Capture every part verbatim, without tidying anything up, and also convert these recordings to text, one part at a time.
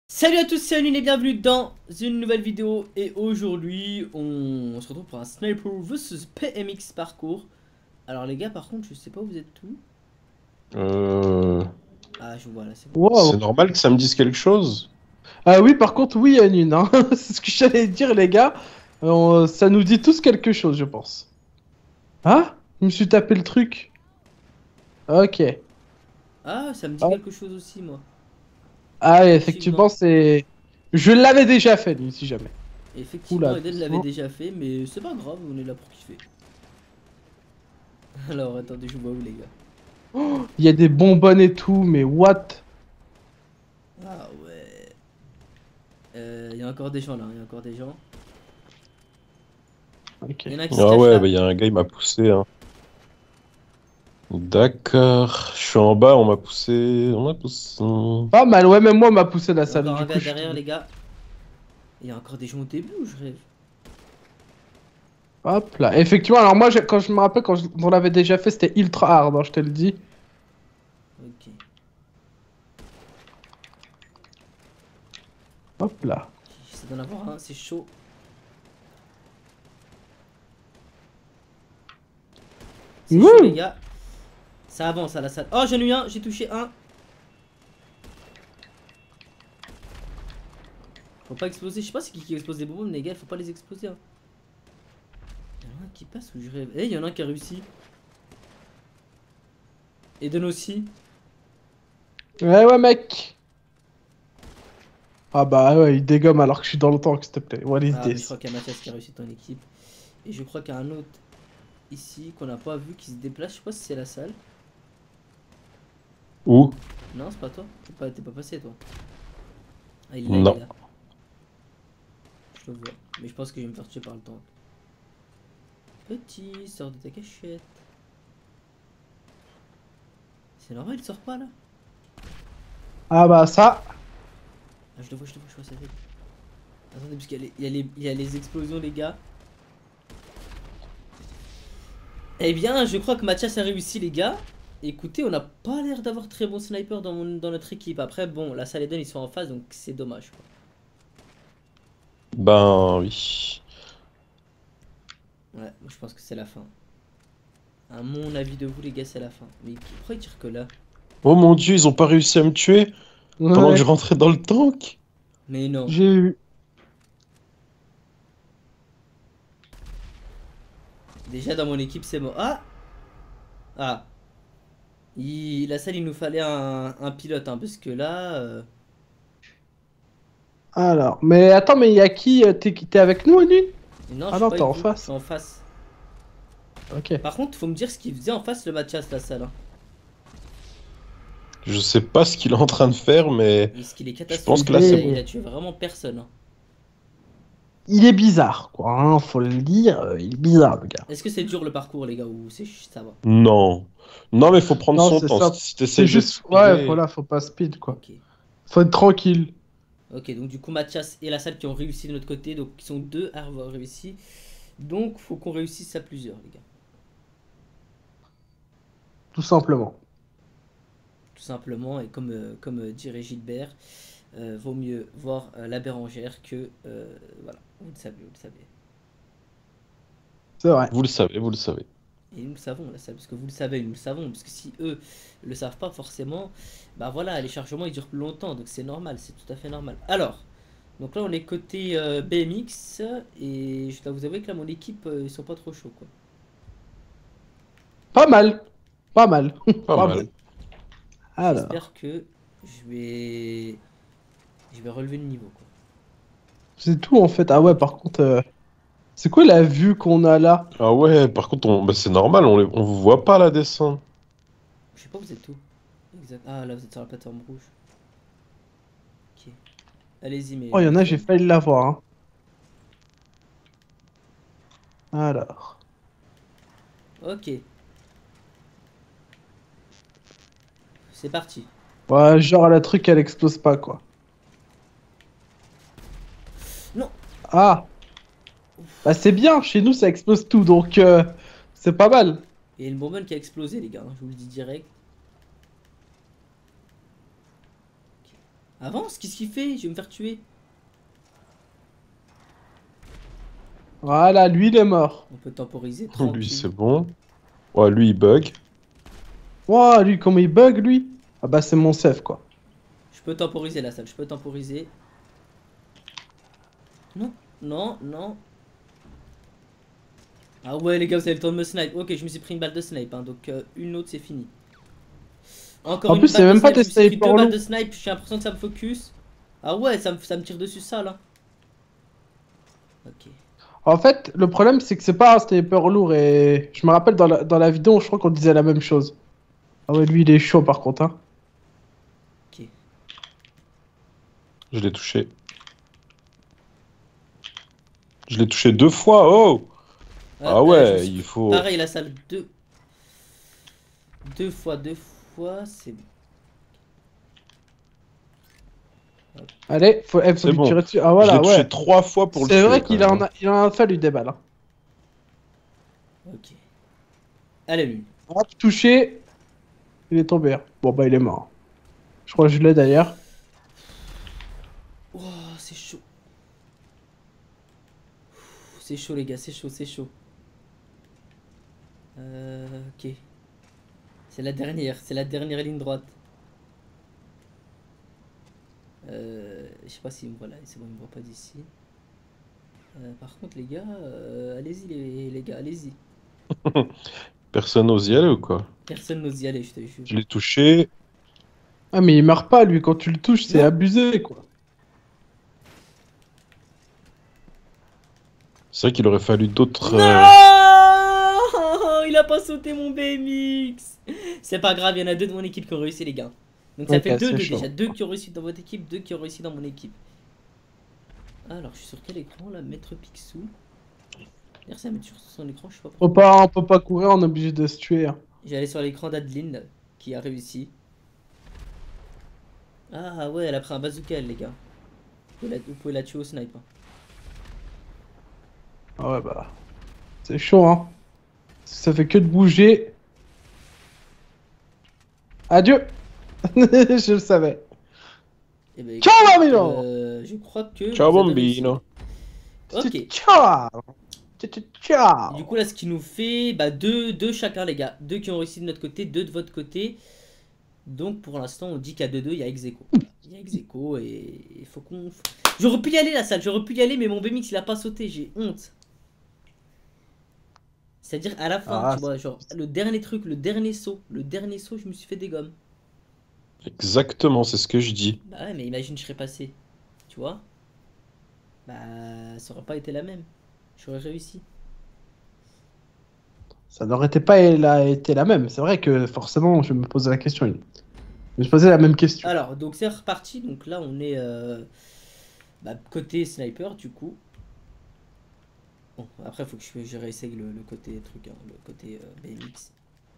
Salut à tous, c'est Anune et bienvenue dans une nouvelle vidéo. Et aujourd'hui, on... on se retrouve pour un Sniper versus P M X parcours. Alors les gars, par contre, je sais pas où vous êtes tous. Euh... Ah, je vois là, c'est bon. C'est Wow. normal que ça me dise quelque chose. Ah oui, par contre, oui, Anune, hein. C'est ce que j'allais dire, les gars. Euh, ça nous dit tous quelque chose, je pense. Ah? Je me suis tapé le truc. Ok. Ah, ça me dit Ah, quelque chose aussi, moi. ah, Effectivement. effectivement, c'est... Je l'avais déjà fait, lui, si jamais. Effectivement, Oula, Eden l'avait doucement. déjà fait, mais c'est pas grave, on est là pour kiffer. Alors, attendez, je vois où les gars. Oh, il y a des bonbonnes et tout, mais what? Ah ouais. Euh, il y a encore des gens là, il y a encore des gens. Ok. Il y en a un qui se Ah cache ouais, bah là. il y a un gars, il m'a poussé. Hein. D'accord. Je suis en bas, on m'a poussé. On m'a poussé. Pas mal, ouais, même moi, m'a poussé la Il y a salle, encore un du coup, gars je suis derrière tombé. les gars. Il y a encore des gens au début ou je rêve? Hop là. Effectivement, alors moi, je- quand je me rappelle, quand je- on l'avait déjà fait, c'était ultra hard, hein, je te le dis. Ok. Hop là. J'essaie d'en avoir un, c'est chaud. C'est chaud les Wouh! gars. Ça avance à la salle. Oh j'en ai eu un, j'ai touché un. Faut pas exploser, je sais pas c'est qui qui explose des bonbons mais les gars, faut pas les exploser. Hein. Il y en a un qui passe ou je rêve. Eh, il y en a un qui a réussi. Eden aussi. Ouais, ouais, mec. Ah bah ouais, il dégomme alors que je suis dans le tank, s'il te plaît. What is Ah mais je crois this? qu'il y a Mathias qui a réussi dans l'équipe. Et je crois qu'il y a un autre ici qu'on n'a pas vu qui se déplace. Je sais pas si c'est la salle. Où? Non, c'est pas toi. T'es pas, t'es pas passé toi. Ah il est là, il est Non. là. Je le vois. Mais je pense que je vais me faire tuer par le tank. Petit, sors de ta cachette. C'est normal, il sort pas là. Ah bah ça. Ah, je le vois, je le vois, je vois sa tête. Attendez, parce qu'il y, a les- il y, a les- il y a les explosions, les gars. Eh bien, je crois que Mathias a réussi, les gars. Écoutez, on n'a pas l'air d'avoir très bon sniper dans, mon- dans notre équipe. Après, bon, la salle Eden, ils sont en face, donc c'est dommage. Quoi. Ben oui. Ouais, moi, je pense que c'est la fin. À mon avis de vous, les gars, c'est la fin. Mais pourquoi ils tirent que là? Oh mon dieu, ils ont pas réussi à me tuer pendant que je Ouais, rentrais dans le tank. Mais non. j'ai eu. Déjà, dans mon équipe, c'est mort. Ah! Ah! Il- la salle, il nous fallait un, un pilote, hein, parce que là... euh, Alors, mais attends, mais il y a qui? euh, T'es t'es avec nous, Anu? Non, je Ah suis non, pas t'es avec en vous, je suis face. en face. Ok. Par contre, faut me dire ce qu'il faisait en face, le Mathias, la salle. Hein. Je sais pas ce qu'il est en train de faire, mais Est-ce qu'il est je pense que catastrophique? là Il c'est a, bon. il a tué vraiment personne. Hein. Il est bizarre, quoi, hein, faut le dire. euh, Il est bizarre, le gars. Est-ce que c'est dur le parcours, les gars, ou c'est ça va? Non. Non, mais faut prendre Non, son c'est temps. Si ça. si C'est t'essayes de juste. Ouais, speeder. voilà, faut pas speed, quoi. Ok. Faut être tranquille. Ok, donc du coup, Mathias et la salle qui ont réussi de notre côté, donc ils sont deux à avoir réussi. Donc, faut qu'on réussisse à plusieurs, les gars. Tout simplement. Tout simplement, et comme, euh, comme euh, dirait Gilbert, euh, vaut mieux voir euh, la bérangère que. euh, voilà, vous le savez, vous le savez. C'est vrai. Vous le savez, vous le savez. Et nous le savons, là, ça, parce que vous le savez, nous le savons, parce que si eux le savent pas forcément, bah voilà, les chargements ils durent plus longtemps, donc c'est normal, c'est tout à fait normal. Alors, donc là on est côté euh, B M X, et je dois vous avouer que là mon équipe, euh, ils sont pas trop chauds quoi. Pas mal. Pas mal. Pas Pas mal. mal. Alors. J'espère que je vais, je vais relever le niveau quoi. C'est tout, en fait. Ah ouais, par contre. euh, C'est quoi la vue qu'on a là? Ah ouais, par contre, on... bah, c'est normal, on, les... on vous voit pas la descente. Je sais pas, vous êtes où? Exact. Ah là vous êtes sur la plateforme rouge. Ok. Allez-y, mais. Oh, il y en mes a, j'ai frères. failli l'avoir, hein. Alors. Ok. C'est parti. Ouais, genre la truc, elle explose pas, quoi. Non! Ah! Bah, c'est bien, chez nous, ça explose tout, donc euh, c'est pas mal. Et une bonbonne qui a explosé, les gars, hein, je vous le dis direct. Avance, qu'est-ce qu'il fait? Je vais me faire tuer. Voilà, lui il est mort. On peut temporiser Lui, tranquille. c'est bon. Ouais, lui, il bug. Ouah, lui, comment il bug lui? Ah bah c'est mon safe quoi. Je peux temporiser la salle, je peux temporiser. Non, non, non. Ah ouais les gars, vous avez le temps de me snipe. Ok, je me suis pris une balle de snipe, hein, donc euh, une autre c'est fini. Encore En une plus, c'est balle de même pas snipe, je des me suis pris snipers deux balles longs. de snipe, j'ai l'impression que ça me focus. Ah ouais, ça me, ça me tire dessus ça là. Ok. En fait, le problème c'est que c'est pas un sniper lourd et je me rappelle dans la, dans la vidéo, je crois qu'on disait la même chose. Ah ouais, lui il est chaud par contre, hein. Ok. Je l'ai touché. Je l'ai touché deux fois, oh! Ah euh, je me ouais, suis il pris- faut... Pareil, la salle deux. Deux fois, deux fois, c'est bon. Allez, faut, eh, faut C'est lui bon. tirer dessus. Ah Je voilà, l'ai touché ouais. trois fois pour le C'est tuer, vrai quand qu'il même, en hein. a, il en a fallu des balles, hein. Ok. Allez, lui. Hop, touché. Il est tombé, hein. Bon bah il est mort. Je crois que je l'ai d'ailleurs. Oh, c'est chaud. C'est chaud, les gars, c'est chaud, c'est chaud. Euh, ok. C'est la dernière, c'est la dernière ligne droite. Euh, je sais pas s'il me voit là, c'est bon, il me voit pas d'ici. Euh, par contre, les gars, euh, allez-y, les, les gars, allez-y. Personne n'ose y aller ou quoi? Personne n'ose y aller, je te jure. Je l'ai touché. Ah mais il meurt pas lui, quand tu le touches, c'est Non. abusé quoi. C'est vrai qu'il aurait fallu d'autres... Non, euh, il a pas sauté mon B M X. C'est pas grave, il y en a deux de mon équipe qui ont réussi, les gars. Donc ça Ok, fait deux, c'est deux chaud. déjà. Deux qui ont réussi dans votre équipe, deux qui ont réussi dans mon équipe. Alors, je suis sur quel écran là? Maître Picsou. D'ailleurs, ça met sur son écran, je sais pas pourquoi. Faut pas, on peut pas courir, on est obligé de se tuer, hein. J'allais sur l'écran d'Adeline qui a réussi. Ah ouais, elle a pris un bazooka, elle, les gars. Vous pouvez la, vous pouvez la tuer au snipe, hein. Ah ouais bah... C'est chaud, hein. Ça fait que de bouger. Adieu. Je le savais. Eh ben, Ciao, écoute, bambino. euh, je crois que Ciao, vous avez réussi. bambino. Ok. Ciao. Ciao. Du coup, là, ce qui nous fait bah, deux, deux chacun, les gars. Deux qui ont réussi de notre côté, deux de votre côté. Donc, pour l'instant, on dit qu'à deux deux, il y a ex aequo. Voilà. Il y a ex aequo et il faut qu'on... J'aurais pu y aller, la salle. J'aurais pu y aller, mais mon B M X, il a pas sauté. J'ai honte. C'est-à-dire, à la fin, Ah, tu vois, genre, le dernier truc, le dernier saut. Le dernier saut, je me suis fait des gommes. Exactement, c'est ce que je dis. Bah ouais, mais imagine, je serais passé. Tu vois? Bah, ça aurait pas été la même. J'aurais réussi. Ça n'aurait été pas la, été la même. C'est vrai que forcément, je me posais la question. Je me posais la même question. Alors, donc c'est reparti. Donc là, on est euh, bah, côté sniper, du coup. Bon, après, il faut que je, je réessaye le, le côté truc, hein, le côté euh, B M X.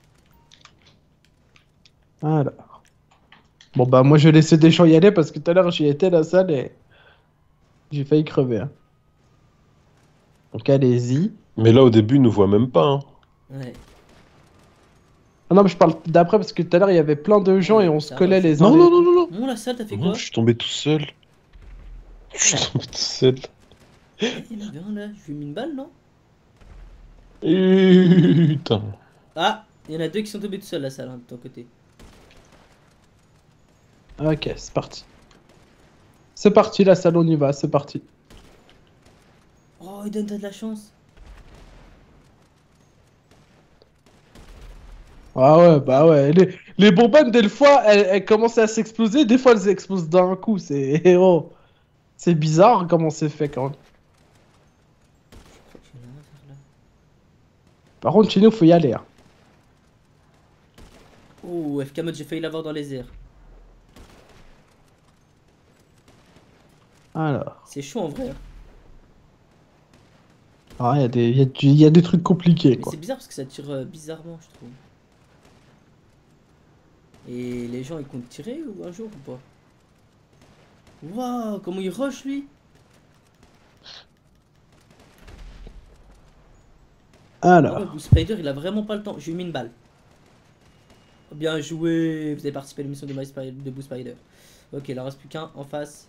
Alors. Bon bah moi je vais laisser des gens y aller parce que tout à l'heure j'y étais à la salle et j'ai failli crever, hein. Donc allez-y. Mais là, au début, il nous voit même pas, hein. Ouais. Ah non mais je parle d'après parce que tout à l'heure il y avait plein de gens et on se Ça collait va. les uns Non, les non, non, non, non. Bon, la salle, t'as fait Non, quoi? je suis tombé tout seul. Je suis tombé tout seul. Eh, il y en avait un là, je lui ai mis une balle, non? Putain. Ah, il y en a deux qui sont tombés tout seuls, la salle, hein, de ton côté. Ok, c'est parti. C'est parti la salle, on y va, c'est parti. Oh, il donne t'as de la chance. Ah ouais, bah ouais. Les, les bonbonnes, des fois, elles, elles commencent à s'exploser, des fois elles explosent d'un coup, c'est... Oh. C'est bizarre comment c'est fait quand même. Je crois qu'il y en a un vers là. Par contre, chez nous, faut y aller, hein. Oh, F K mode, j'ai failli l'avoir dans les airs. Alors. C'est chaud en vrai, hein. Ah, il y, a des- y, a du- y a des trucs compliqués, Mais quoi. c'est bizarre parce que ça tire euh, bizarrement, je trouve. Et les gens ils comptent tirer ou un jour ou pas? Waouh, comment il rush lui? Ah ouais, Alors. Boo Spider il a vraiment pas le temps. J'ai mis une balle. Bien joué, vous avez participé à l'émission de, My Spy- de Boo Spider. Ok, il en reste plus qu'un en face.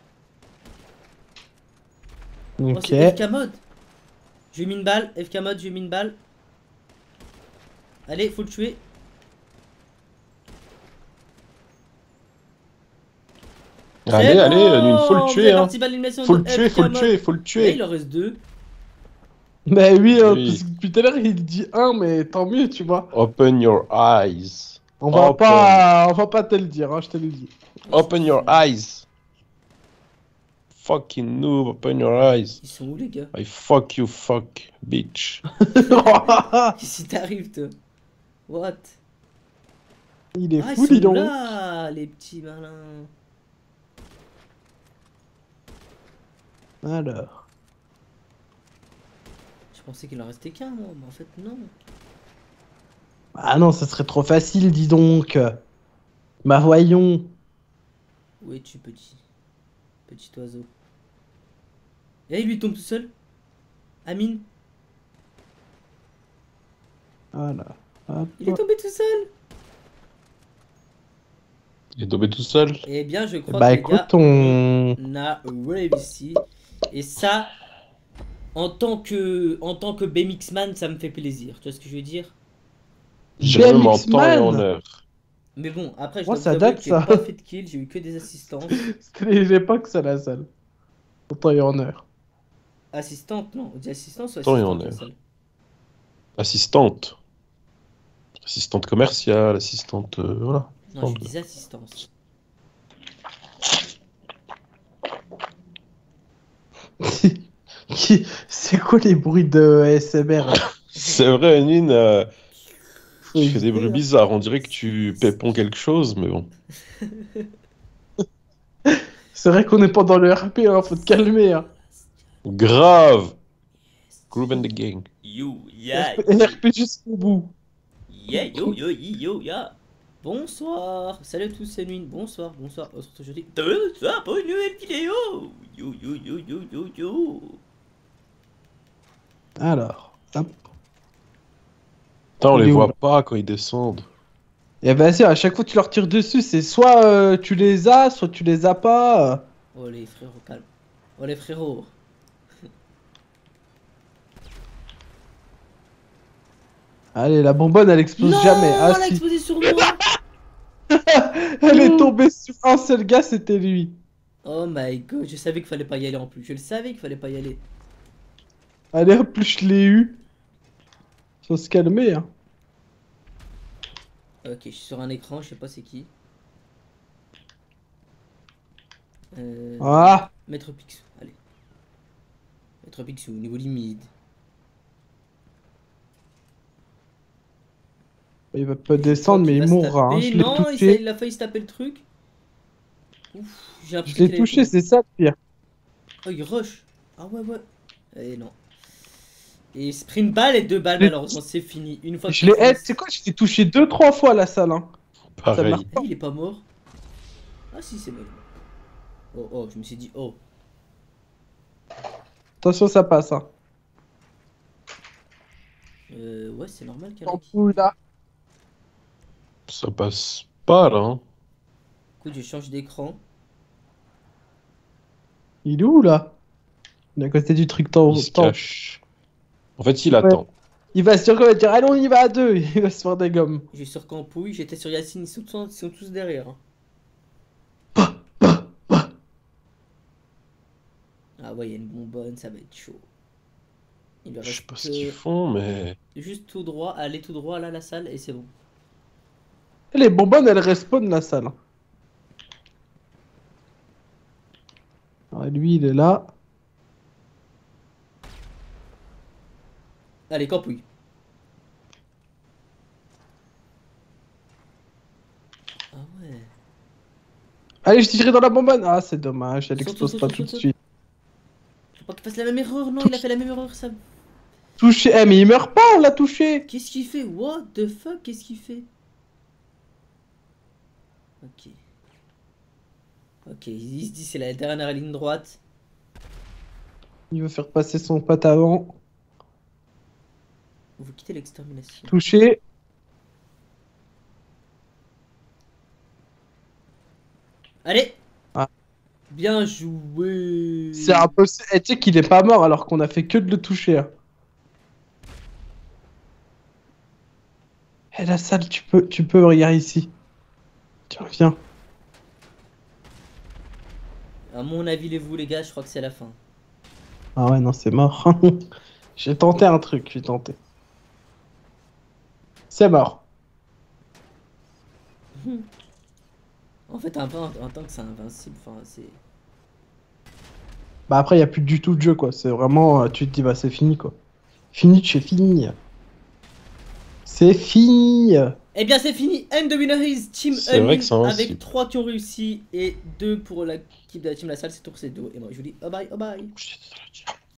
Oh, Ok. c'est F K mode. Je lui ai mis une balle. F K mode, je lui ai mis une balle. Allez, faut le tuer. Allez, C'est allez, bon, Nune, faut le vous tuer, avez hein. participé à l'élimination Faut de le tuer, F K faut le mode. tuer, faut le Là, tuer. il en reste deux. Bah oui, euh, Oui. parce que depuis tout à l'heure il dit un, mais tant mieux, tu vois. Open your eyes. On va Open. pas, on va pas te le dire, hein, je te le dis. On s'en Open your fout. eyes. Fucking noob, open your eyes. Ils sont où les gars? I fuck you, fuck, bitch. Qu'est-ce qui t'arrive toi? What? Il est Ah, ils fou, sont dis donc. là, les petits malins. Alors. Je pensais qu'il en restait qu'un, moi, mais en fait, non. Ah non, ça serait trop facile, dis donc. Bah voyons. Où es-tu, petit? Petit oiseau. Et lui, il tombe tout seul? Amine? Voilà. Hop. Il est tombé tout seul? Il est tombé tout seul. Eh bien, je crois Bah que les écoute, gars, on... on a réussi. Et ça, en tant que, en tant que B M X man, ça me fait plaisir. Tu vois ce que je veux dire? J'irai même en B M X temps et en Man. heure. Mais bon, après, je Oh, dois ça vous avouer date, que j'ai ça. pas fait de kill, j'ai eu que des assistances. C'était l'époque, ça, la salle. En temps et en heure. Assistantes, non, on dit assistance ou Temps et en assistante la heure. salle? Assistante. Assistante commerciale, assistante. euh, voilà. Non, je disais assistance. Qui- C'est quoi les bruits de A S M R là? C'est vrai, Nune, euh, Faut tu fais des éviter, bruits hein. bizarres. On dirait que tu péponds quelque chose, mais bon. C'est vrai qu'on n'est pas dans le R P, hein, faut te calmer. Hein. Grave. Groove and the gang. You, yeah, R P jusqu'au bout. yeah, yo, yo, yo, yo, yeah. Bonsoir, salut à tous, c'est Nuit. Bonsoir, bonsoir, on se retrouve aujourd'hui. Bonsoir pour une nouvelle vidéo. Yo, yo, yo, yo, yo, yo. Alors, hop. Putain, on Il les est où, voit là? pas quand ils descendent. Et vas-y, à chaque fois que tu leur tires dessus, c'est soit euh, tu les as, soit tu les as pas. euh. Oh les frérots, calme. Oh les frérots. Allez, la bonbonne, elle explose Non, jamais. Ah, elle a si. explosé sur moi. Elle est tombée sur un seul gars, c'était lui. Oh my god, je savais qu'il fallait pas y aller en plus. Je le savais qu'il fallait pas y aller. Allez, hop, je l'ai eu. Faut se calmer, hein. Ok, je suis sur un écran, je sais pas c'est qui. Euh... Ah, Maître Picsou, allez. Maître Picsou, niveau limite. il va pas descendre, mais il mourra. Hein. Je l'ai Non, il, s'est- touché. il a failli se taper le truc. Ouf, j'ai Je l'impression l'ai qu'il allait touché, tomber. c'est ça le pire. Oh, il rush. Ah ouais, ouais. Eh non. Et il se prit une balle et deux balles, Je l'ai- malheureusement, c'est fini. Une fois que Je l'ai. ça Eh, tu sais quoi, je l'ai touché deux, trois fois la salle. Hein. Pareil. marche. Eh, il est pas mort. Ah si, c'est mort. Oh, oh, je me suis dit, oh. Attention, ça passe. Hein. Euh, ouais, c'est normal qu'il y en En ait qui... fou, là. Ça passe pas là. Hein. Écoute, je change d'écran. Il est où, là? Il est à côté du truc temps. Il se temps. cache. En fait, il attend. Il va sur il va dire, allez, on y va à deux. Il va se faire des gommes. J'ai sur Campouille, j'étais sur Yacine, ils sont tous, ils sont tous derrière. hein. Ah ouais, il y a une bonbonne, ça va être chaud. Il lui Je sais reste pas ce qu'ils euh, font, mais. juste tout droit, aller tout droit là, la salle, et c'est bon. Et les bonbonnes, elles respawnent la salle. Ah, lui, il est là. Allez, Campouille. Ah ouais. Allez, je tirerai dans la bonbonne. Ah, c'est dommage, elle Saute, explose saute, pas saute, tout de saute. suite. Faut pas qu'il fasse la même erreur, non, il a fait la même erreur, ça. Touché. Eh, mais il meurt pas, on l'a touché. Qu'est-ce qu'il fait? What the fuck? Qu'est-ce qu'il fait? Ok. Ok, il se dit c'est la dernière ligne droite. Il veut faire passer son pote avant. Vous quittez l'extermination. Touché. Allez. Ah. Bien joué. C'est impossible. Eh, tu sais qu'il est pas mort alors qu'on a fait que de le toucher. Hein. Eh, la salle, tu peux, tu peux, regarder ici. Tiens, viens. À mon avis, les vous les gars, je crois que c'est la fin. Ah ouais, non, c'est mort. J'ai tenté un truc, j'ai tenté. C'est mort. En fait, un peu en, en tant que c'est invincible, enfin, c'est... Bah après, il n'y a plus du tout de jeu, quoi. C'est vraiment, euh, tu te dis, bah c'est fini, quoi. Fini, c'est fini. C'est fini. Eh bien, c'est fini. And the winner is Team C'est vrai Unwin que c'est invincible. avec trois qui ont réussi et deux pour l'équipe de la Team La Salle. C'est tout pour ces deux. Et moi, je vous dis bye bye, bye bye.